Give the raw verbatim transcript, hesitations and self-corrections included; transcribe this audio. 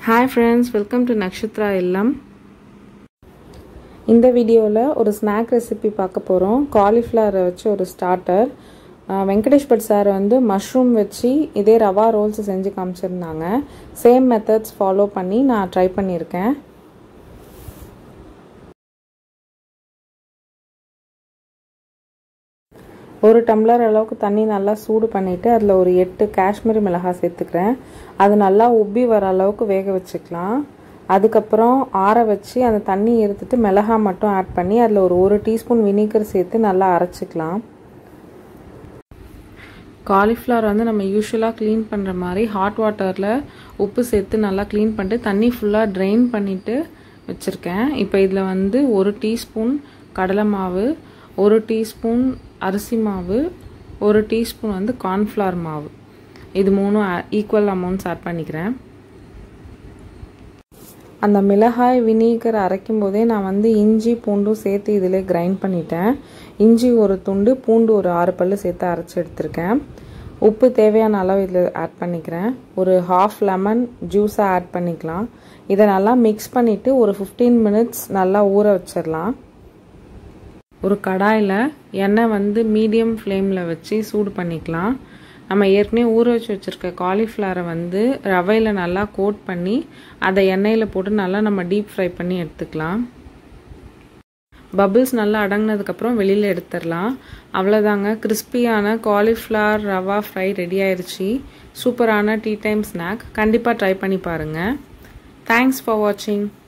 Hi friends, welcome to Nakshatra Illam. இந்த வீடியோல ஒரு ஸ்நாக் ரெசிபி பார்க்க போறோம். காலிஃப்ளவர் வச்சு ஒரு ஸ்டார்ட்டர். வெங்கடேஷ் பட் சார் வந்து மஷ்ரூம் வச்சு இதே ரவா ரோல்ஸ் செஞ்சு காமிச்சிருந்தாங்க. சேம் மெத்தட்ஸ் ஃபாலோ பண்ணி நான் ட்ரை பண்ணியிருக்கேன். ஒரு டம்ளர் அளவுக்கு தண்ணி நல்லா சூடு பண்ணிட்டு அதில் ஒரு எட்டு காஷ்மீரி மிளகாய் சேர்த்துக்கிறேன். அது நல்லா உப்பி வர அளவுக்கு வேக வச்சுக்கலாம். அதுக்கப்புறம் ஆற வச்சு அந்த தண்ணி எடுத்துட்டு மிளகாய் மட்டும் ஆட் பண்ணி அதில் ஒரு ஒரு டீஸ்பூன் வினிகர் சேர்த்து நல்லா அரைச்சிக்கலாம். காலிஃப்ளவர் வந்து நம்ம யூஸ்வலாக க்ளீன் பண்ணுற மாதிரி ஹாட் வாட்டரில் உப்பு சேர்த்து நல்லா க்ளீன் பண்ணிட்டு தண்ணி ஃபுல்லாக ட்ரெயின் பண்ணிவிட்டு வச்சுருக்கேன். இப்போ இதில் வந்து ஒரு டீஸ்பூன் கடலை மாவு, ஒரு டீஸ்பூன் அரிசி மாவு, ஒரு டீஸ்பூன் வந்து கார்ன்ஃப்ளவர் மாவு, இது மூணும் ஈக்குவல் அமௌண்ட்ஸ் ஆட் பண்ணிக்கிறேன். அந்த மிளகாய் வினிகர் அரைக்கும் போதே நான் வந்து இஞ்சி பூண்டும் சேர்த்து இதில் கிரைண்ட் பண்ணிட்டேன். இஞ்சி ஒரு துண்டு, பூண்டு ஒரு ஆறு பல்லு சேர்த்து அரைச்சி எடுத்திருக்கேன். உப்பு தேவையான அளவு இதில் ஆட் பண்ணிக்கிறேன். ஒரு ஹாஃப் லெமன் ஜூஸை ஆட் பண்ணிக்கலாம். இதை நல்லா மிக்ஸ் பண்ணிவிட்டு ஒரு ஃபிஃப்டீன் மினிட்ஸ் நல்லா ஊற வச்சிடலாம். ஒரு கடாயில் எண்ணெய் வந்து மீடியம் ஃப்ளேமில் வச்சு சூடு பண்ணிக்கலாம். நம்ம ஏற்கனவே ஊற வச்சு வச்சுருக்க காலிஃப்ளவரை வந்து ரவையில் நல்லா கோட் பண்ணி அதை எண்ணெயில் போட்டு நல்லா நம்ம டீப் ஃப்ரை பண்ணி எடுத்துக்கலாம். பபிள்ஸ் நல்லா அடங்கினதுக்கப்புறம் வெளியில் எடுத்துடலாம். அவ்வளோதாங்க, கிறிஸ்பியான காலிஃப்ளவர் ரவா ஃப்ரை ரெடி ஆயிடுச்சு. சூப்பரான டீ டைம் ஸ்நாக். கண்டிப்பாக ட்ரை பண்ணி பாருங்கள். தேங்க்ஸ் ஃபார் வாட்சிங்.